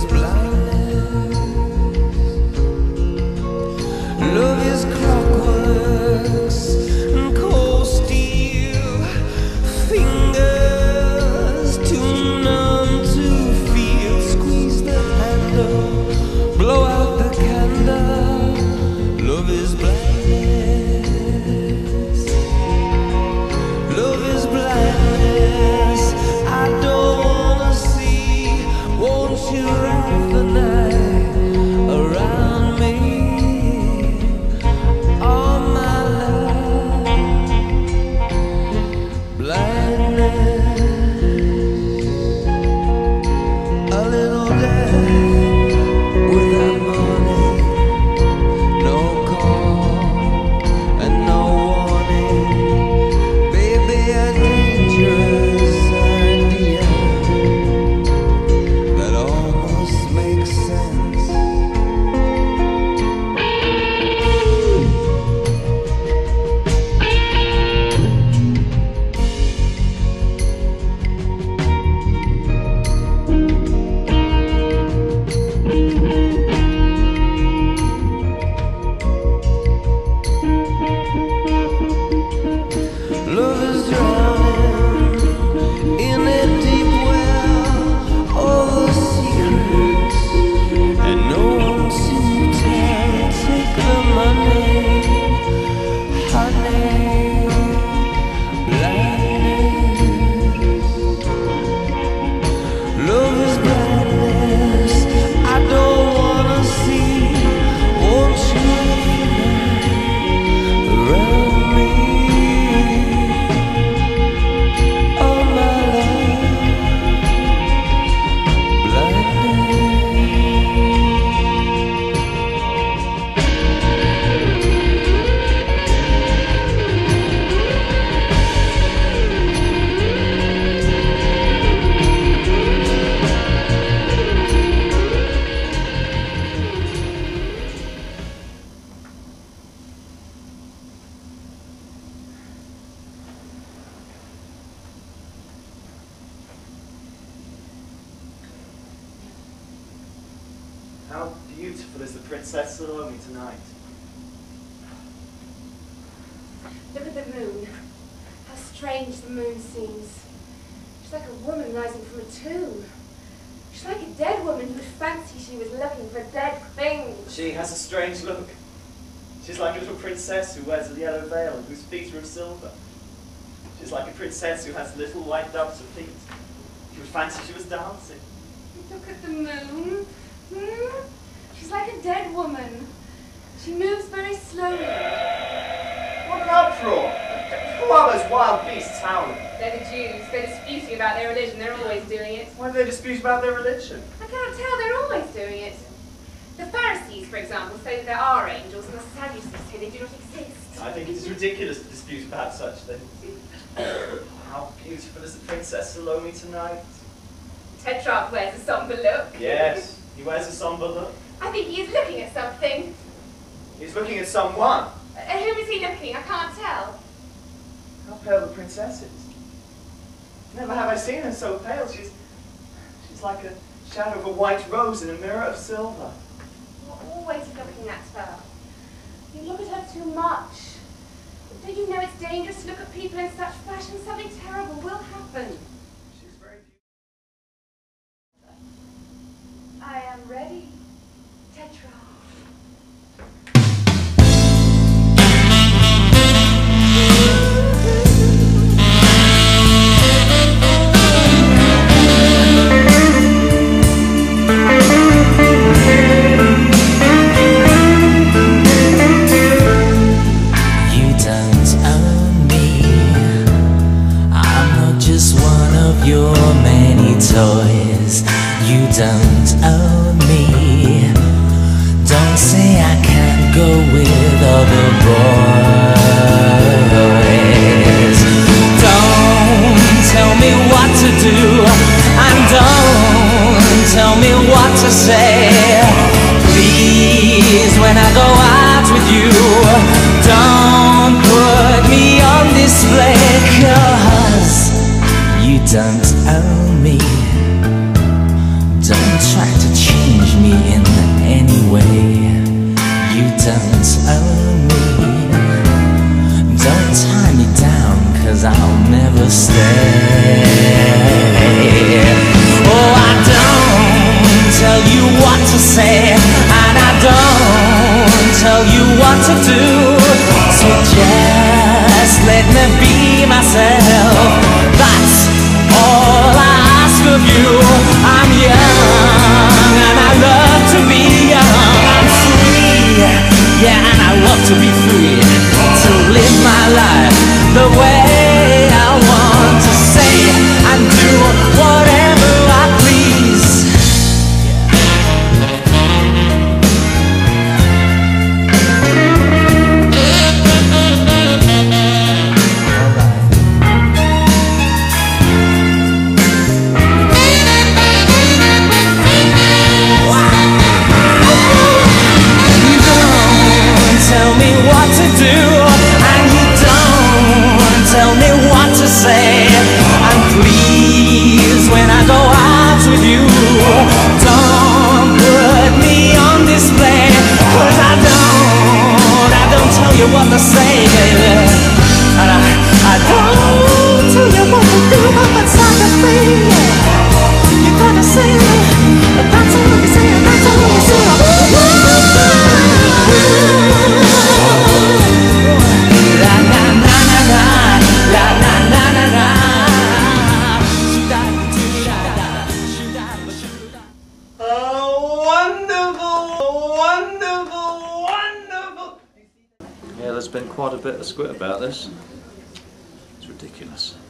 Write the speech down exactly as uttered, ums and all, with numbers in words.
blindness. Love is clockworks and cold steel, fingers too numb to feel. Squeeze the handle, blow out the candle. Love is blindness. Love is blindness. I don't wanna see. Won't you wrap the night around me? All my love. Blindness. A little death without morning. No call and no warning. Baby, a dangerous idea that almost makes sense. Love is drowning in a deep well, all the secrets, and no one to tell. Take the money, honey, blindness. Love is blindness. I don't wanna see. Won't you around me? All my love, blindness. How beautiful is the Princess Salome tonight? Look at the moon. How strange the moon seems. She's like a woman rising from a tomb. She's like a dead woman who'd fancy she was looking for dead things. She has a strange look. She's like a little princess who wears a yellow veil and whose feet are of silver. She's like a princess who has little white doves of feet. You would fancy she was dancing. Look at the moon. Hmm? She's like a dead woman. She moves very slowly. What an uproar! Who are those wild beasts howling? They're the Jews. They're disputing about their religion. They're always doing it. Why do they dispute about their religion? I can't tell. They're always doing it. The Pharisees, for example, say that there are angels, and the Sadducees say they do not exist. I think it is ridiculous to dispute about such things. How beautiful is the Princess Salome tonight? Tetrarch wears a somber look. Yes, he wears a somber look. I think he is looking at something. He's looking at someone. At whom is he looking? I can't tell. How pale the princess is. Never have I seen her so pale. She's, she's like a shadow of a white rose in a mirror of silver. You're always looking at her. You look at her too much. Do you know it's dangerous to look at people in such fashion? Something terrible will happen. She's very beautiful. I am ready, Tetrarch. Your many toys, you don't own me. Don't say I can't go with other boys. Don't tell me what to do, and don't tell me what to say. Please, when I go out with you, don't put me on display, 'cause you don't own me. Don't try to change to say, and I don't tell you what to do. So just let me be myself. That's all I ask of you. I'm young and I love to be young. I'm free, yeah, and I love to be free, to live my life the way I want, to say and do whatever I please. What to say, baby, and I, I don't tell you what to do, but it's like a thing. You gotta say it, that's all you say, that's all you say. La na na na na, la na na na na. Oh, wonderful, wonderful, wonderful. Yeah, there's been quite a bit of squit about this. It's ridiculous.